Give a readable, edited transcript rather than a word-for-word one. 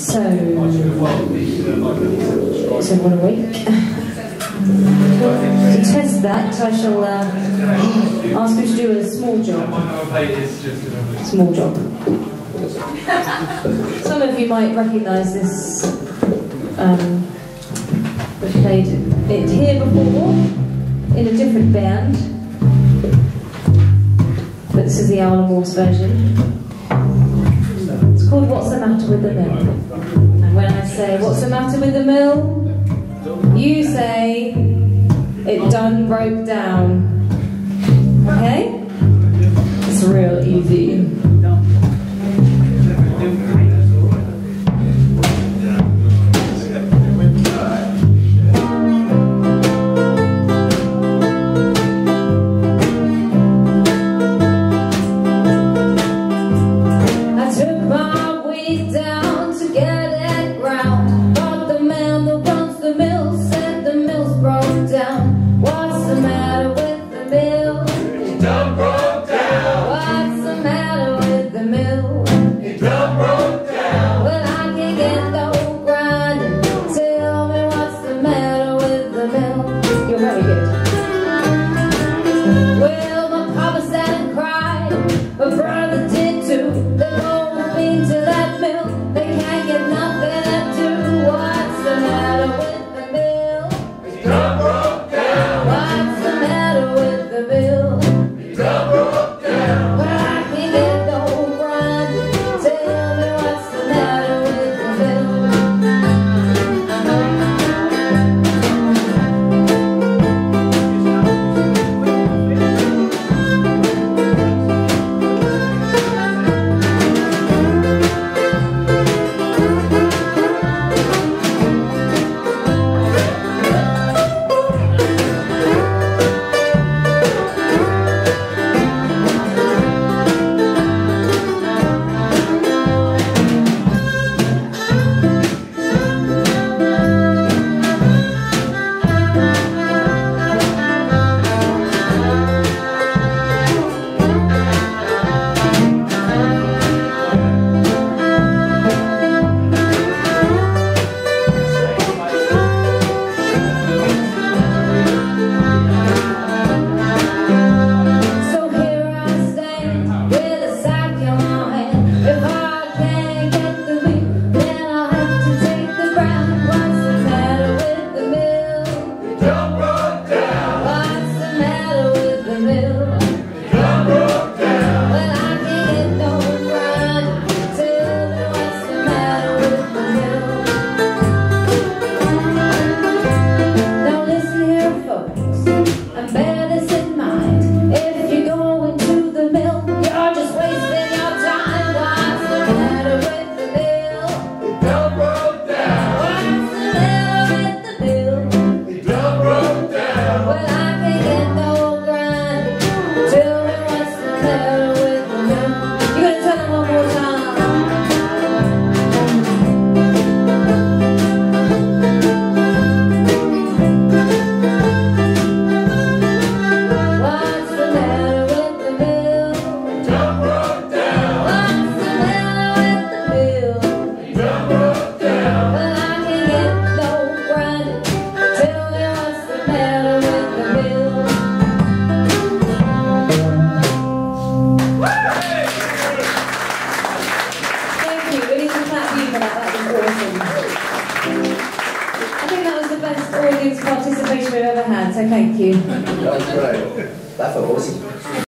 So everyone awake? To test that, I shall ask you to do a small job. Small job. Some of you might recognise this. We've played it here before in a different band, but this is the Owl and Wolves version. It's called What's the Matter with the Mill? And when I say, what's the matter with the mill? You say, it done broke down. Okay? It's real easy. Participation we've ever had, so thank you. That was great. That felt awesome.